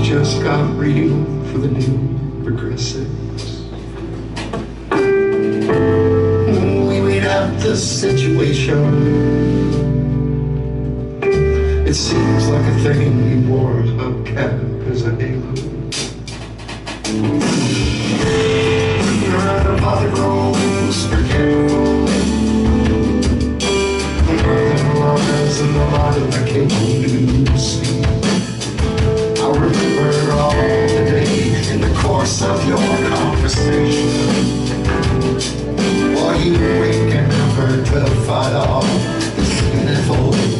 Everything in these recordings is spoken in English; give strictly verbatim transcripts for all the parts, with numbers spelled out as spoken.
just got real for the new progressives. We weighed out the situation. It seems like a thing we wore a hubcap as a halo. Right about the groves, forgetful. Nothing lies in the light of the cable news. I remember all the day in the course of your conversation. While you wake and effort to fight off the sniffles.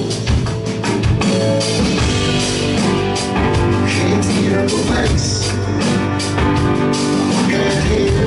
Can't hear the place. Can't hear.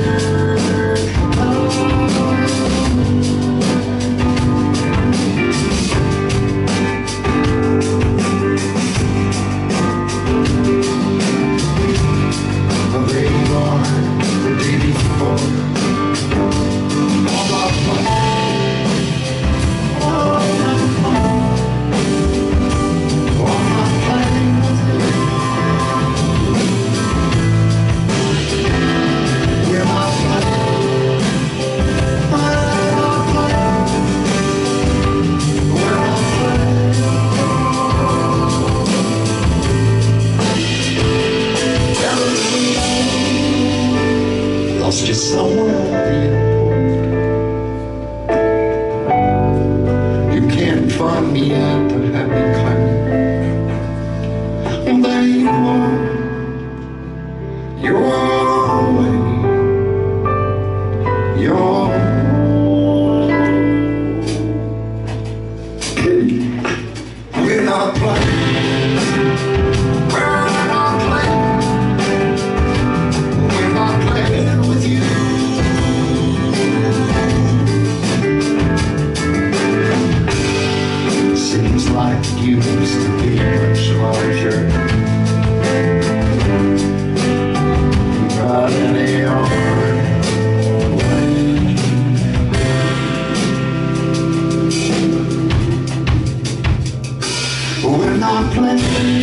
Lost you somewhere at the airport. You can't find me at the happy clinic. And there you are. You're away. You're we're not playing. Like you used to be much larger. Right in the yard. We're not playing.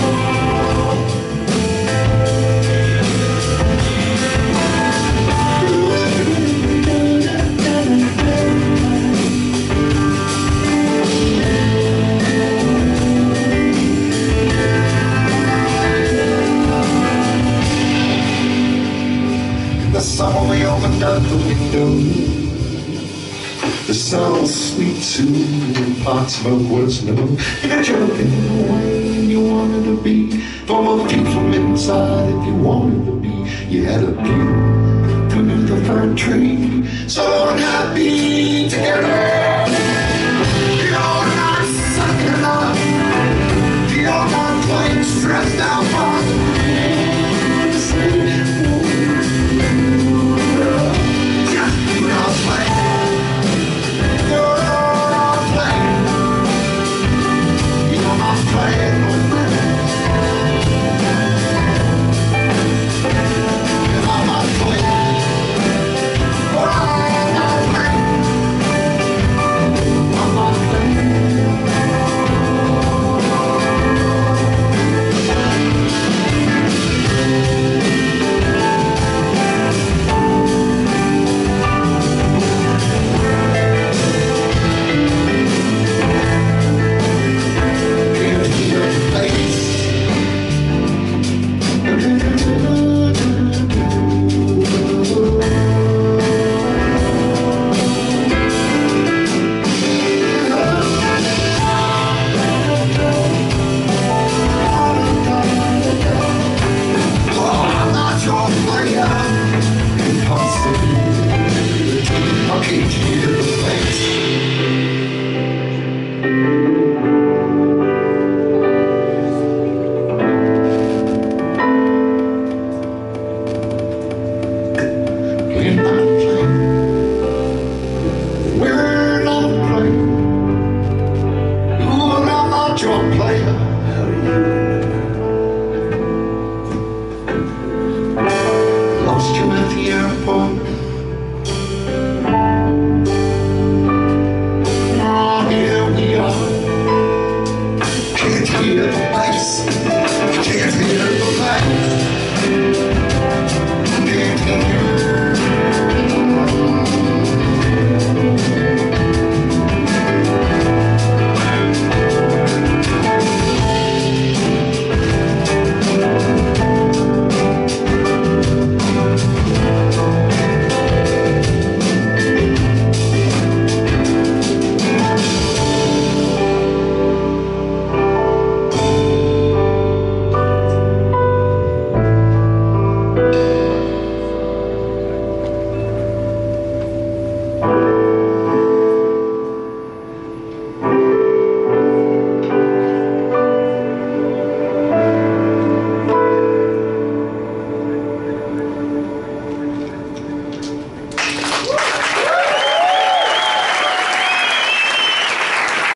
The summer we opened up the window. The sun was sweet too, and pot smoke was no. You're joking when you wanted to be. From a view from inside, if you wanted to be, you had a view through the fir tree. So unhappy together. You're not sucking up. You're not playing stressed out fun. Lost you at the airport. Can't hear the bass, can't hear the bass.